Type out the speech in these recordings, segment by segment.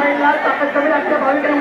मिळणार ताकद कमी लागते भाविकांना।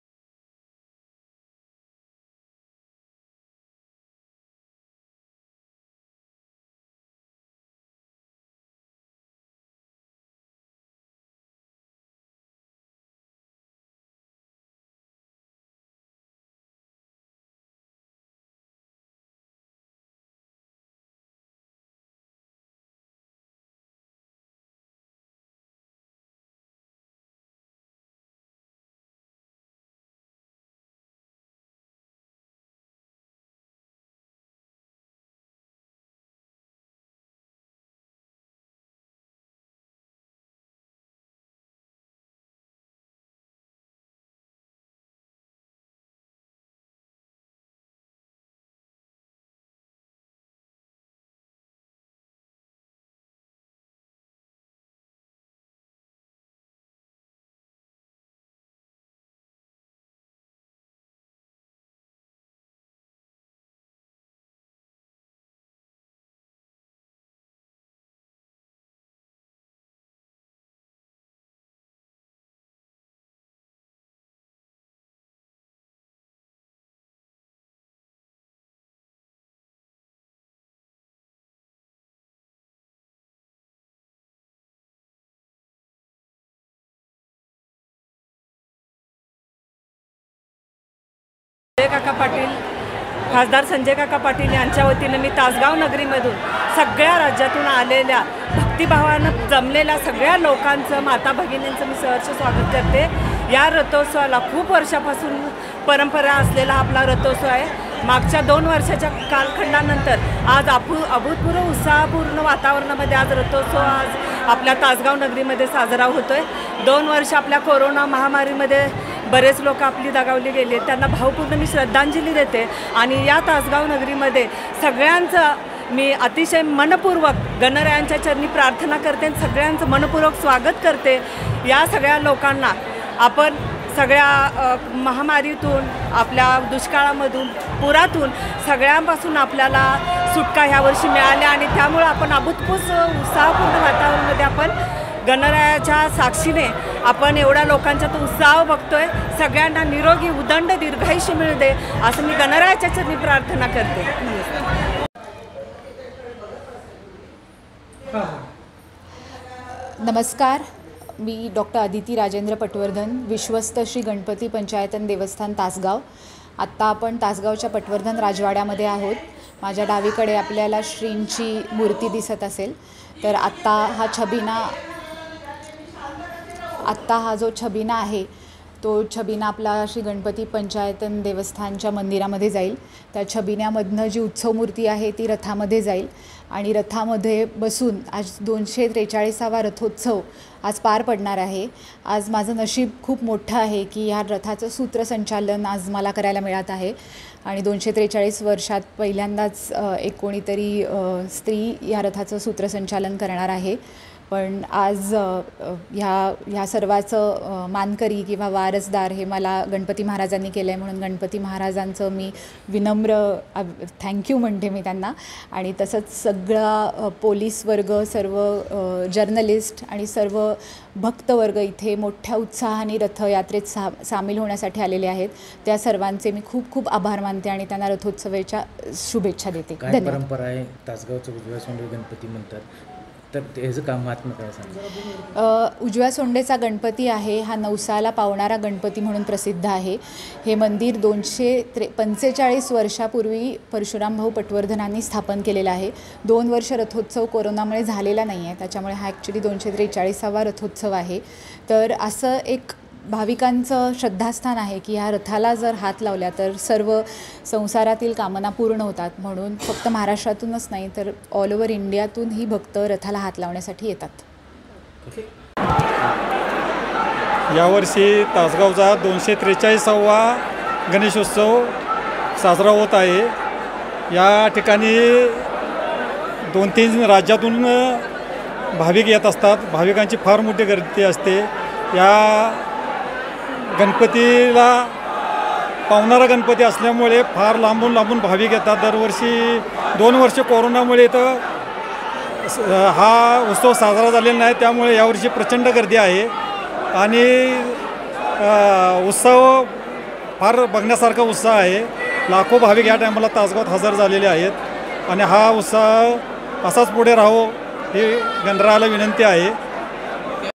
संजय काका पाटील, खासदार संजय काका पाटील यांच्या वतीने मी तासगाव नगरीमधून सगळ्या राज्यातून आलेल्या भक्तिभावानं जमलेल्या सगळ्या लोकांचं, माता भगिनींचं मी सहर्ष स्वागत करते। या रथोत्सवाला खूप वर्षापासून परंपरा असलेला आपला रथोत्सव आहे। मागच्या 2 वर्षाच्या कालखंडानंतर आज अभूतपूर्व उत्साहपूर्ण वातावरणामध्ये आज रथोत्सव आज आपल्या तासगाव नगरीमध्ये साजरा होतोय। 2 वर्ष आपल्या कोरोना महामारीमध्ये बरेच लोक आपली दगावली गेले, त्यांना भावपूर्ण मी श्रद्धांजली देते आणि या तासगाव नगरीमध्ये सगळ्यांचं मी अतिशय मनपूर्वक गणरायांच्या चरणी प्रार्थना करते, सगळ्यांचं मनपूर्वक स्वागत करते। या सगळ्या लोकांना आपण सगळ्या महामारीतून, आपल्या दुष्काळामधून, पुरातून सगळ्यांपासून आपल्याला सुटका ह्या वर्षी मिळाल्या आणि त्यामुळे आपण अभूतपूर्व उत्साहपूर्ण वातावरणामध्ये आपण गणरायाच्या साक्षीने आपण एवढ्या लोकांचा तो उत्साह बघतोय। सगळ्यांना निरोगी उदंड दीर्घायुष्य मिळू दे असं मी गणरायाच्या चरणी प्रार्थना करते। नमस्कार, मी डॉक्टर अदिती राजेंद्र पटवर्धन, विश्वस्त श्री गणपती पंचायतन देवस्थान तासगाव। आत्ता आपण तासगावच्या पटवर्धन राजवाड्यामध्ये आहोत। माझ्या डावीकडे आपल्याला श्रींची मूर्ती दिसत असेल। तर आत्ता हा जो छबिना आहे तो छबिना आपला श्री गणपती पंचायतन देवस्थानच्या मंदिरामध्ये जाईल। त्या छबिन्यामधनं जी उत्सव मूर्ती आहे ती रथामध्ये जाईल आणि रथामध्ये बसून आज 243वा रथोत्सव आज पार पडणार आहे। आज माझं नशीब खूप मोठं आहे की ह्या रथाचं सूत्रसंचालन आज मला करायला मिळत आहे आणि 243 वर्षात पहिल्यांदाच एक कोणीतरी स्त्री या रथाचं सूत्रसंचालन करणार आहे। पण आज ह्या सर्वाचं मानकरी किंवा वारसदार हे मला गणपती महाराजांनी केलं आहे, म्हणून गणपती महाराजांचं मी विनम्र थँक्यू म्हणते मी त्यांना। आणि तसंच सगळा पोलीस वर्ग, सर्व जर्नलिस्ट आणि सर्व भक्तवर्ग इथे मोठ्या उत्साहाने रथयात्रेत सामील होण्यासाठी आलेले आहेत। त्या सर्वांचे मी खूप खूप आभार मानते आणि त्यांना रथोत्सवाच्या शुभेच्छा देते। काय परंपरा आहे तासगावचं उजव्या सोंडे गणपती म्हणतात, तर त्याचं काम महात्म्य काय सांगा? उजव्या सोंडेचा गणपती आहे हा नवसाला पावणारा गणपती म्हणून प्रसिद्ध आहे। हे मंदिर 245 वर्षापूर्वी परशुरामभाऊ पटवर्धनांनी स्थापन केलेलं आहे। 2 वर्ष रथोत्सव कोरोनामुळे झालेला नाही आहे, त्याच्यामुळे हा ॲक्च्युली 243वा रथोत्सव आहे। तर असं एक भाविकांचं श्रद्धास्थान आहे की ह्या रथाला जर हात लावल्या तर सर्व संसारातील कामना पूर्ण होतात, म्हणून फक्त महाराष्ट्रातूनच नाही तर ऑल ओव्हर इंडियातूनही भक्त रथाला हात लावण्यासाठी येतात। यावर्षी तासगावचा 243वा गणेशोत्सव साजरा होत आहे। या ठिकाणी 2-3 राज्यातून भाविक येत असतात। भाविकांची फार मोठी गर्दी असते। या गणपतीला पावणारा गणपती असल्यामुळे फार लांबून भाविक येतात। दरवर्षी 2 वर्ष कोरोनामुळे इथं हा उत्सव साजरा झालेला नाही, त्यामुळे यावर्षी प्रचंड गर्दी आहे आणि उत्सव फार बघण्यासारखा उत्साह आहे. लाखो भाविक या टायमाला तासगावात हजर झालेले आहेत आणि हा उत्साह असाच पुढे राहो ही गणरायाला विनंती आहे.